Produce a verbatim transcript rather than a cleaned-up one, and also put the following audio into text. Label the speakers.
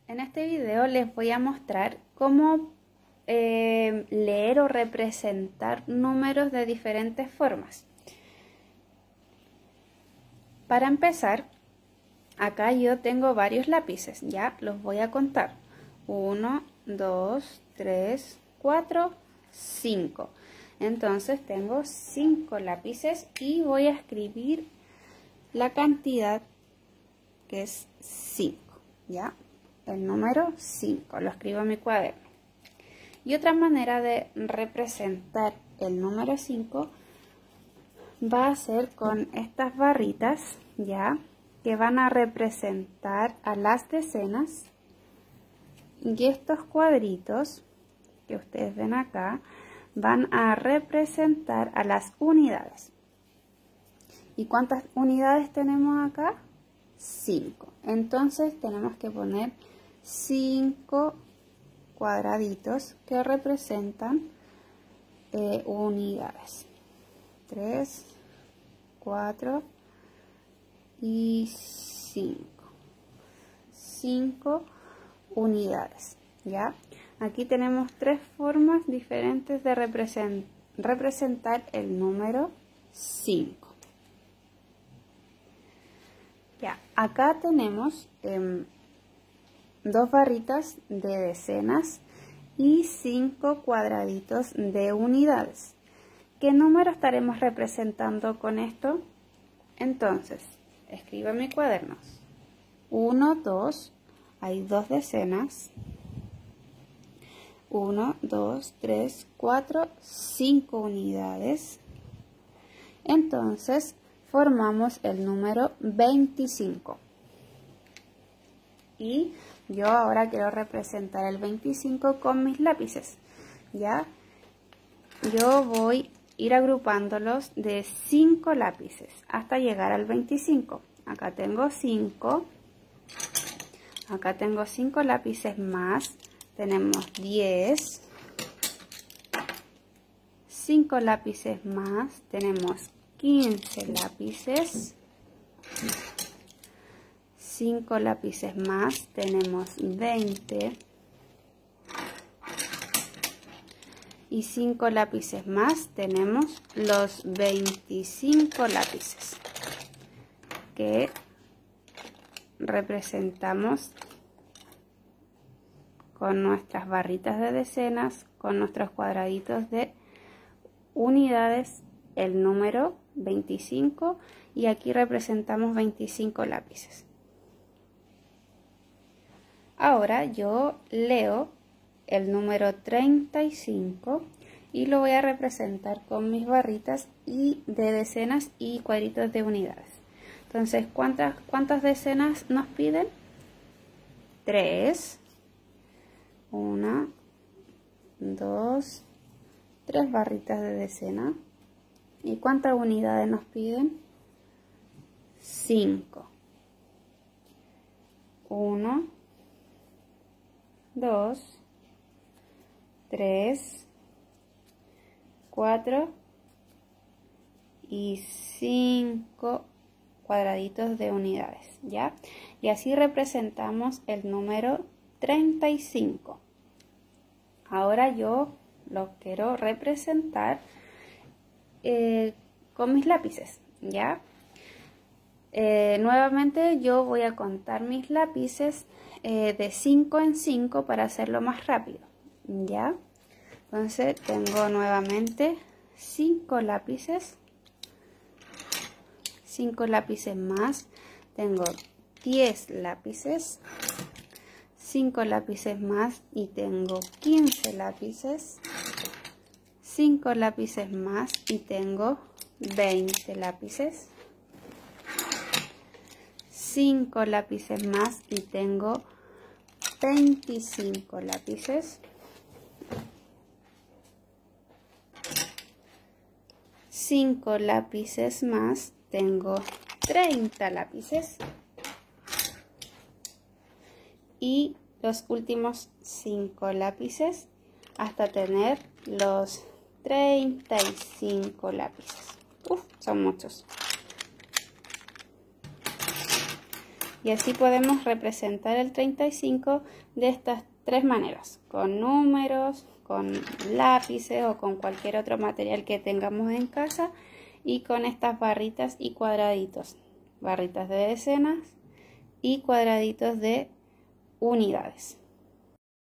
Speaker 1: En este video les voy a mostrar cómo eh, leer o representar números de diferentes formas. Para empezar, acá yo tengo varios lápices, ya los voy a contar. uno, dos, tres, cuatro, cinco. Entonces tengo cinco lápices y voy a escribir la cantidad que es cinco, ¿ya? El número cinco, lo escribo en mi cuaderno. Y otra manera de representar el número cinco va a ser con estas barritas, ¿ya? Que van a representar a las decenas. Y estos cuadritos que ustedes ven acá van a representar a las unidades. ¿Y cuántas unidades tenemos acá? cinco. Entonces tenemos que poner cinco cuadraditos que representan eh, unidades. tres, cuatro y cinco. cinco unidades, ¿ya? Aquí tenemos tres formas diferentes de represent representar el número cinco. Ya, acá tenemos eh, dos barritas de decenas y cinco cuadraditos de unidades. ¿Qué número estaremos representando con esto? Entonces, escribo en mi cuaderno. uno, dos, hay dos decenas. uno, dos, tres, cuatro, cinco unidades. Entonces, formamos el número veinticinco. Y yo ahora quiero representar el veinticinco con mis lápices, ¿ya? Yo voy a ir agrupándolos de cinco lápices hasta llegar al veinticinco. Acá tengo cinco. Acá tengo cinco lápices más. Tenemos diez. cinco lápices más. Tenemos quince lápices. cinco lápices más. Tenemos veinte. Y cinco lápices más. Tenemos los veinticinco lápices que representamos con nuestras barritas de decenas, con nuestros cuadraditos de unidades, el número veinticinco, y aquí representamos veinticinco lápices. Ahora yo leo el número treinta y cinco y lo voy a representar con mis barritas y de decenas y cuadritos de unidades. Entonces, ¿cuántas, cuántas decenas nos piden? tres. Una, dos, tres barritas de decena. ¿Y cuántas unidades nos piden? cinco. uno, dos, tres, cuatro y cinco cuadraditos de unidades, ¿ya? Y así representamos el número treinta y cinco. Ahora yo lo quiero representar eh, con mis lápices, ¿ya? Eh, nuevamente yo voy a contar mis lápices eh, de cinco en cinco para hacerlo más rápido, ¿ya? Entonces tengo nuevamente cinco lápices, cinco lápices más, tengo diez lápices, cinco lápices más y tengo quince lápices, cinco lápices más y tengo veinte lápices, cinco lápices más y tengo veinticinco lápices, cinco lápices más, tengo treinta lápices. Y los últimos cinco lápices hasta tener los treinta y cinco lápices. Uf, son muchos. Y así podemos representar el treinta y cinco de estas tres maneras, con números, con lápices o con cualquier otro material que tengamos en casa, y con estas barritas y cuadraditos, barritas de decenas y cuadraditos de unidades.